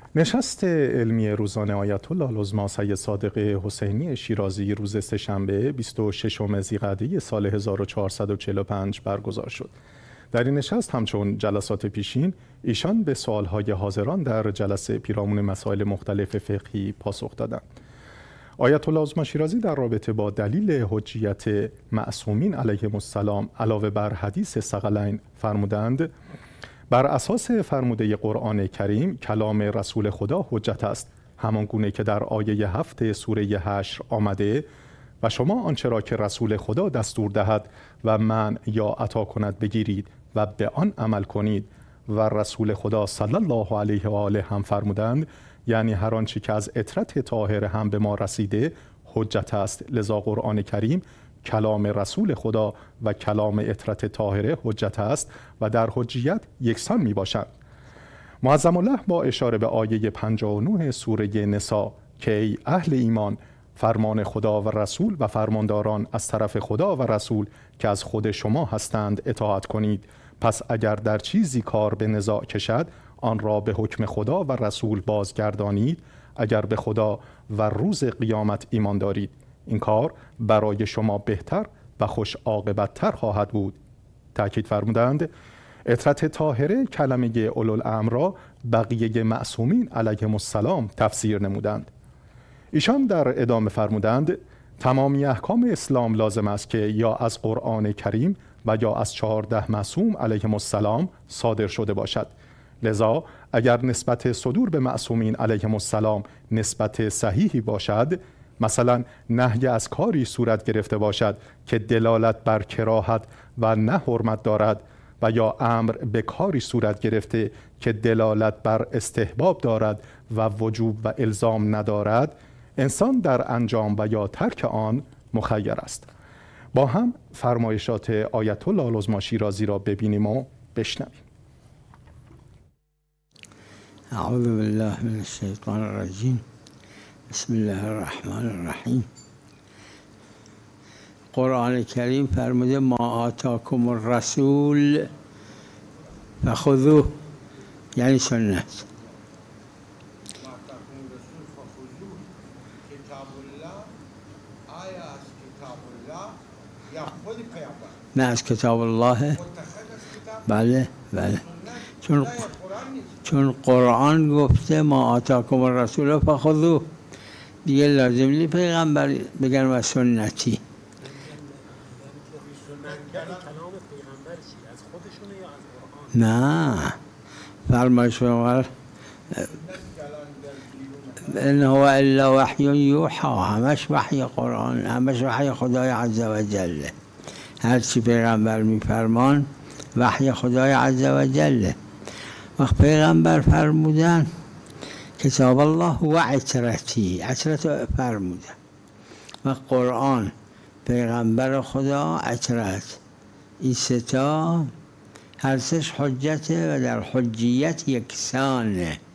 نشست علمی روزانه آیت الله العظمی سید صادق حسینی شیرازی روز سه‌شنبه 26 ذی‌قعده سال 1445 برگزار شد. در این نشست همچون جلسات پیشین ایشان به سوالهای حاضران در جلسه پیرامون مسائل مختلف فقهی پاسخ دادند. آیت الله العظمی شیرازی در رابطه با دلیل حجیت معصومین علیهم السلام علاوه بر حدیث ثقلین فرمودند: بر اساس فرموده قرآن کریم کلام رسول خدا حجت است، همان گونه که در آیه 7 سوره حشر آمده: و شما آنچه را که رسول خدا دستور دهد و منع یا عطا کند بگیرید و به آن عمل کنید. و رسول خدا صلی الله علیه و آله هم فرمودند، یعنی هر آنچه که از اطرت طاهر هم به ما رسیده حجت است. لذا قرآن کریم کلام رسول خدا و کلام اطرت طاهره حجت است و در حجیت یکسان می باشند. معظم الله با اشاره به آیه 59 سوره نساء که ای اهل ایمان، فرمان خدا و رسول و فرمانداران از طرف خدا و رسول که از خود شما هستند اطاعت کنید. پس اگر در چیزی کار به نزاع کشد آن را به حکم خدا و رسول بازگردانید، اگر به خدا و روز قیامت ایمان دارید. این کار برای شما بهتر و خوش عاقبت تر خواهد بود. تأکید فرمودند اطرت طاهره کلمه اولوالامر را بقیه معصومین علیهم السلام تفسیر نمودند. ایشان در ادامه فرمودند تمامی احکام اسلام لازم است که یا از قرآن کریم و یا از 14 معصوم علیهم السلام صادر شده باشد. لذا اگر نسبت صدور به معصومین علیهم السلام نسبت صحیحی باشد، مثلا نهی از کاری صورت گرفته باشد که دلالت بر کراهت و نه حرمت دارد و یا امر به کاری صورت گرفته که دلالت بر استحباب دارد و وجوب و الزام ندارد، انسان در انجام و یا ترک آن مخیر است. با هم فرمایشات آیت الله العظمی شیرازی را ببینیم و بشنویم. اعوذ بالله من الشیطان الرجیم. بسم الله الرحمن الرحیم. قرآن کریم فرموده ما آتاکم الرسول فخذوه، یعنی سنت. نه از کتاب الله. بله بله، چون قرآن گفته ما آتاکم الرسول فخذوه، دیگه لازم نیست پیغمبر بگن و سنتی. نه، فرمایش پیغمبر ان هو الا وحی یوحی، همش وحی قرآن، همش وحی خدای عز و جل. هر چی پیغمبر میفرمان وحی خدای عز و جل. وقت پیغمبر فرمودن کتاب الله و عترتی، عترت فرمودن. و قرآن، پیغمبر خدا، عترت، این ستا هر سش حجته و در حجیت یکسانه.